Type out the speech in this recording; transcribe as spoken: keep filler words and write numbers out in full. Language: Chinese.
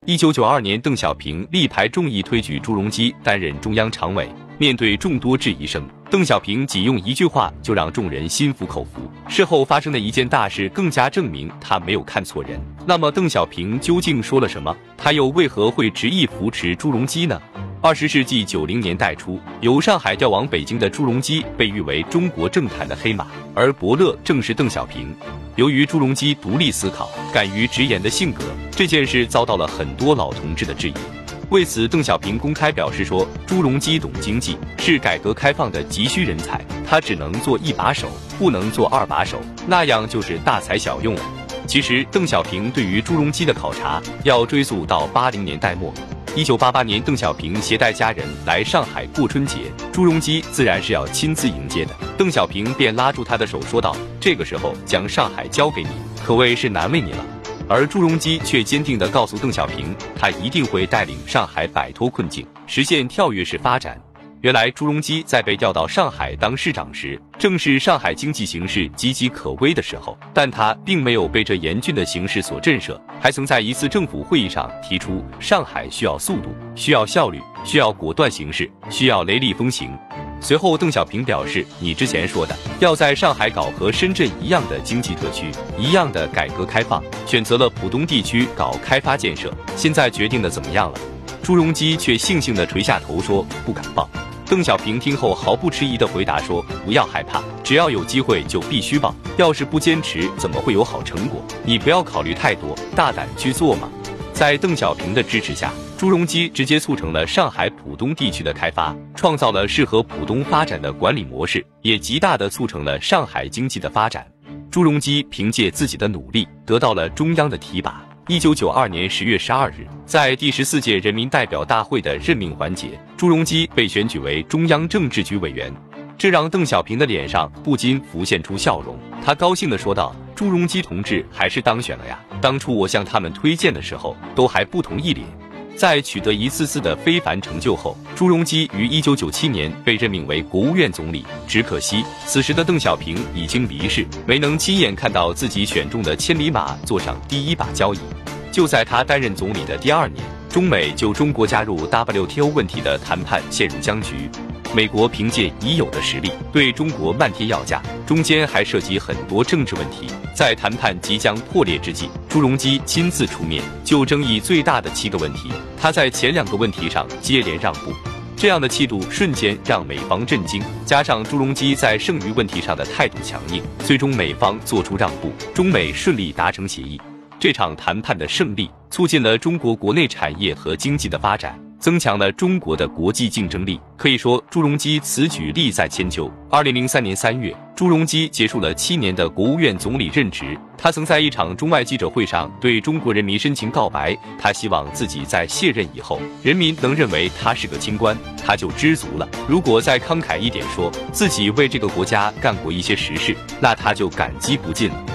一九九二年，邓小平力排众议推举朱镕基担任中央常委。面对众多质疑声，邓小平仅用一句话就让众人心服口服。事后发生的一件大事更加证明他没有看错人。那么，邓小平究竟说了什么？他又为何会执意扶持朱镕基呢？二十世纪九零年代初，由上海调往北京的朱镕基被誉为中国政坛的黑马，而伯乐正是邓小平。由于朱镕基独立思考、敢于直言的性格，这件事遭到了很多老同志的质疑。为此，邓小平公开表示说，朱镕基懂经济，是改革开放的急需人才，他只能做一把手，不能做二把手，那样就是大材小用了。其实，邓小平对于朱镕基的考察要追溯到八零年代末。一九八八年，邓小平携带家人来上海过春节，朱镕基自然是要亲自迎接的。邓小平便拉住他的手说道：“这个时候将上海交给你，可谓是难为你了。”而朱镕基却坚定地告诉邓小平，他一定会带领上海摆脱困境，实现跳跃式发展。原来朱镕基在被调到上海当市长时，正是上海经济形势岌岌可危的时候，但他并没有被这严峻的形势所震慑，还曾在一次政府会议上提出，上海需要速度，需要效率，需要果断行事，需要雷厉风行。随后，邓小平表示，你之前说的要在上海搞和深圳一样的经济特区，一样的改革开放，选择了浦东地区搞开发建设，现在决定的怎么样了？朱镕基却悻悻地垂下头说，不敢报。邓小平听后毫不迟疑地回答说，不要害怕，只要有机会就必须报，要是不坚持怎么会有好成果？你不要考虑太多，大胆去做嘛。在邓小平的支持下，朱镕基直接促成了上海浦东地区的开发，创造了适合浦东发展的管理模式，也极大地促成了上海经济的发展。朱镕基凭借自己的努力得到了中央的提拔。一九九二年十月十二日，在第十四届人民代表大会的任命环节，朱镕基被选举为中央政治局委员，这让邓小平的脸上不禁浮现出笑容。他高兴地说道，朱镕基同志还是当选了呀，当初我向他们推荐的时候都还不同意咧。在取得一次次的非凡成就后，朱镕基于一九九七年被任命为国务院总理。只可惜，此时的邓小平已经离世，没能亲眼看到自己选中的千里马坐上第一把交椅。就在他担任总理的第二年，中美就中国加入 W T O 问题的谈判陷入僵局。美国凭借已有的实力对中国漫天要价，中间还涉及很多政治问题。在谈判即将破裂之际，朱镕基亲自出面就争议最大的七个问题，他在前两个问题上接连让步，这样的气度瞬间让美方震惊。加上朱镕基在剩余问题上的态度强硬，最终美方做出让步，中美顺利达成协议。这场谈判的胜利促进了中国国内产业和经济的发展，增强了中国的国际竞争力。可以说，朱镕基此举利在千秋。二零零三年三月，朱镕基结束了七年的国务院总理任职。他曾在一场中外记者会上对中国人民深情告白，他希望自己在卸任以后，人民能认为他是个清官，他就知足了。如果再慷慨一点说，自己为这个国家干过一些实事，那他就感激不尽了。